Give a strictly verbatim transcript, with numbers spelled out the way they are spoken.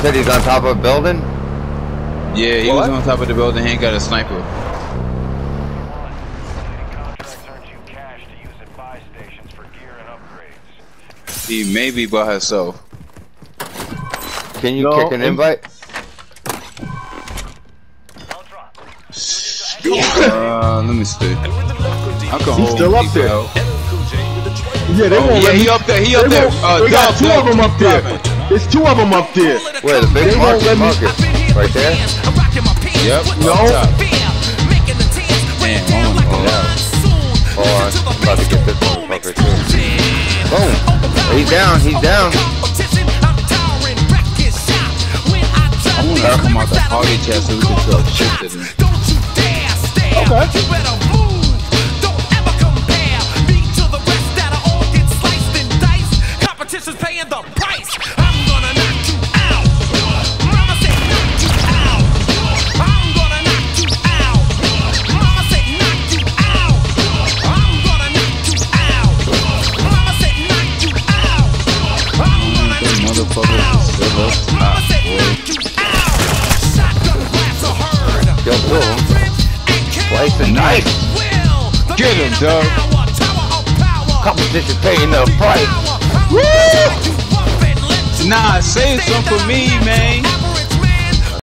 said he's on top of a building? Yeah, he What? was on top of the building. He ain't got a sniper. He may be by herself. Can you No, kick an invite? Uh, let me see. I can He's hold still up people there. out. Yeah, they Oh, won't yeah, let he me. up there. He up They there. won't- Uh, they got Dub, two Dub, of them up there. Robin. There's two of them up there. Where, the big They won't market? let me- Market. Right there? Yep. No. Up top. Damn, I wanna get out. Oh, I'm about to get this motherfucker too. Boom. He's down, he's down. I wanna come out the party chat so we can talk shit to them. Okay. Paying the price. I'm gonna knock you out. Mama said knock you out. I'm gonna knock you out. Mama said knock you out. I'm gonna knock you out. Mama said knock you out. I'm gonna knock you Motherfuckers out. still up Mama top, said boy. knock you out. Shotgun blasts are heard. Yo, two of them. Slice and knife. Get him, dog. Competition paying the price. Nah, say something for me, man.